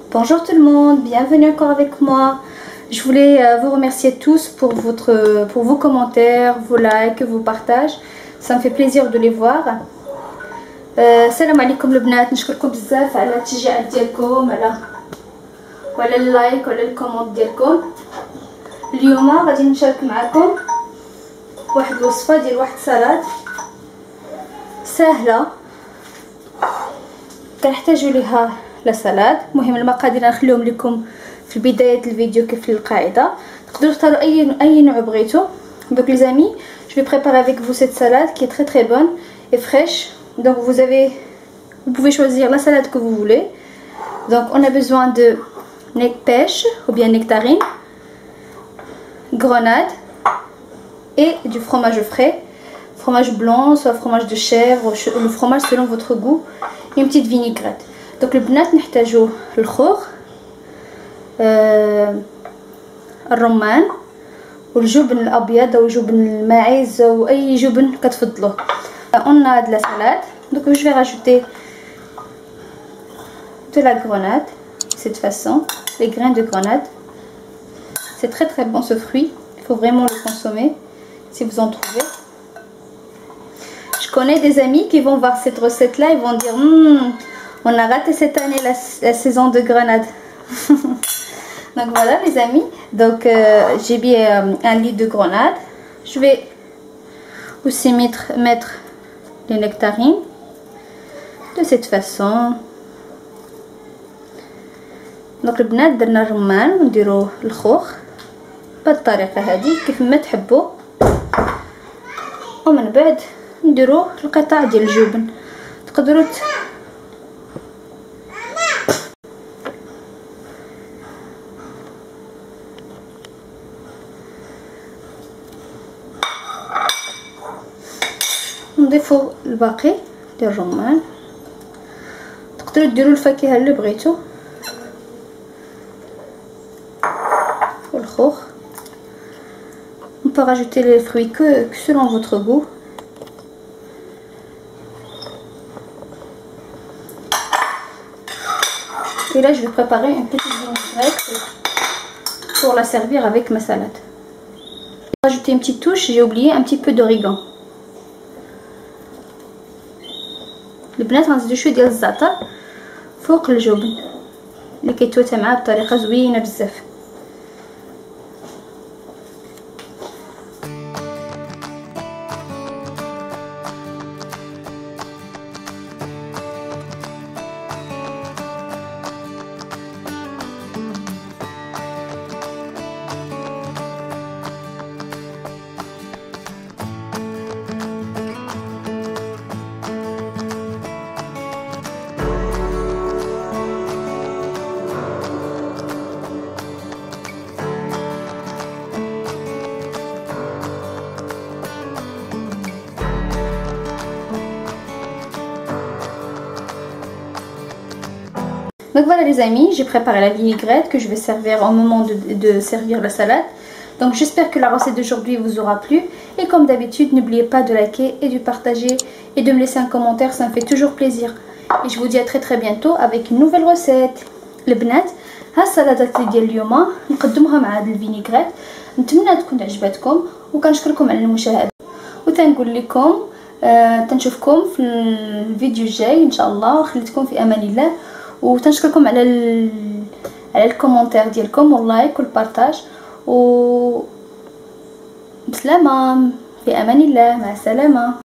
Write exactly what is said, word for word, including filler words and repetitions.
Bonjour tout le monde, bienvenue encore avec moi. Je voulais euh, vous remercier tous pour, votre, pour vos commentaires, vos likes, vos partages. Ça me fait plaisir de les voir. Salam alaikum البنات, نشكركم بزاف على التشجيع ديالكم على وعلى اللايك وعلى الكومنت ديالكم. اليوم غادي نشارك معكم واحد الوصفه ديال واحد السلطه سهله كنحتاجوا ليها لا سلطه. المهم المقادير نخليهم لكم في بدايه الفيديو كيف القاعده. تقدروا تختاروا اي اي نوع بغيتو. Donc les amis, je vais préparer avec vous cette salade qui est très très bonne et fraîche. Donc vous avez vous pouvez choisir la salade que vous voulez. Donc on a besoin de pêche ou bien nectarine, grenade et du fromage frais, fromage blanc, soit fromage de chèvre, le fromage selon votre goût, et une petite vinaigrette. Donc le بنات نحتاجو الخوخ، الرمان والجبن الابيض او جبن الماعز او اي جبن كتفضلوه. On a de la salade, donc je vais rajouter de la grenade de cette façon, les graines de grenade. C'est très très bon ce fruit, il faut vraiment le consommer si vous en trouvez. Je connais des amis qui vont voir cette recette là, ils vont dire mmm, on a raté cette année la, la saison de grenade. Donc voilà les amis, donc euh, j'ai bien euh, un litre de grenade. Je vais aussi mettre, mettre les nectarines de cette façon. Donc البنات درنا الرمان ونديرو الخوخ بالطريقه هذه كيف ما تحبوا، ومن بعد نديرو القطع ديال الجبن. تقدروا نضيفوا الباقي ديال الرمان. تقدروا ديروا الفاكهه اللي بغيتو والخوخ. On peut rajouter les fruits que, que selon votre goût. Et là je vais préparer une petite vinaigrette pour la servir avec ma salade. Rajouter une petite touche, j'ai oublié un petit peu d'origan. البنات غنزيدو شويه ديال الزعتر فوق الجبن اللي كيتوتا معاه بطريقه زوينه بزاف. Donc voilà les amis, j'ai préparé la vinaigrette que je vais servir au moment de, de servir la salade. Donc j'espère que la recette d'aujourd'hui vous aura plu. Et comme d'habitude, n'oubliez pas de liker et de partager et de me laisser un commentaire, ça me fait toujours plaisir. Et je vous dis à très très bientôt avec une nouvelle recette. البنات ها السلطات ديال اليوم نقدموها مع هاد الفينيغريت. نتمنى تكون عجبتكم وكنشكركم على المشاهده وتنقول لكم آه تنشوفكم في الفيديو الجاي ان شاء الله. وخليتكم في امان الله وتنشكركم على ال... على الكومنتير ديالكم واللايك والبارطاج و بسلامه، في امان الله، مع السلامه.